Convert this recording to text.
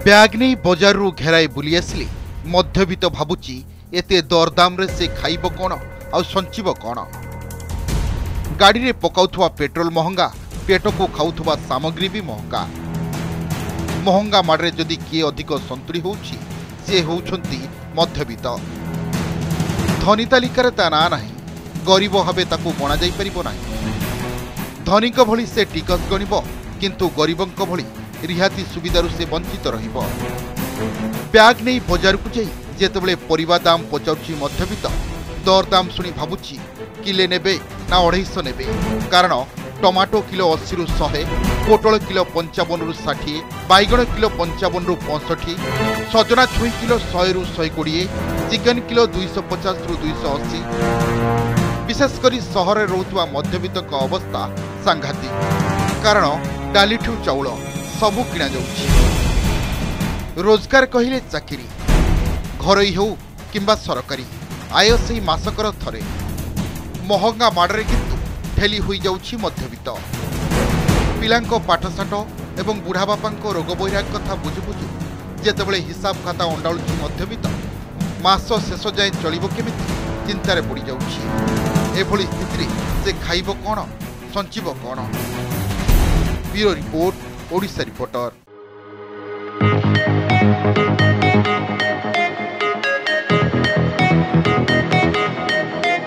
Bag नहीं बजार रु घेराई बुली आसिले मध्यवित्त भाबुची एते दरदाम रे से खाइब कौन आ संचिब कौन। गाड़ी रे पकाउथुवा पेट्रोल महंगा, पेट को खाउथुवा सामग्री भी महंगा। महंगा माड़े जदि किए अधिक संतुड़ी होउची से होउछंती मध्यवित्त। धनी तालिकार ता ना नाही, गरीब भावे ताकू गणा जाई परिबो नाही। धनीक भली से टिकस गणिब किंतु गरीबंक भली रिहाती सुविधारु से वंचित रहिब। ब्याग नहीं बजार को जाई जेतेबेले परिबा दाम पचाउची मध्यवित्त दरदाम शुणी भाबुची किले नेबे ना 250 नेबे, कारण टमाटो किलो 80 रु 100, पोटल किलो 55 रु 60, बैगण किलो 55 रु 65, सजना छुई किलो 100 रु 120, चिकन किलो 250 रु 280। विशेषकर सहर में रोहुवा मध्यवित्त अवस्था सांघातिक, कारण डाली ठू चाउल सबू किणा जाउछि। रोजगार कहिले चाकरी, घरोई हो किंबा सरकारी, आय से मासकर थरे। महंगा माड़े किंतु ठेली हुई जाउछि मध्यवित्त। पिलांको पाठशाठ एवं बुढ़ा बापांको रोग बैराग कथा बुझु बुझु जेतेबेले हिसाब खाता अंडाळुछि मध्यवित्त, मास शेष जाए चलिबो केमिति चिंतार पड़ जाउछि। एभली स्थिति से खाइब कौन, संचिब कौन। Bureau report, Odisha reporter.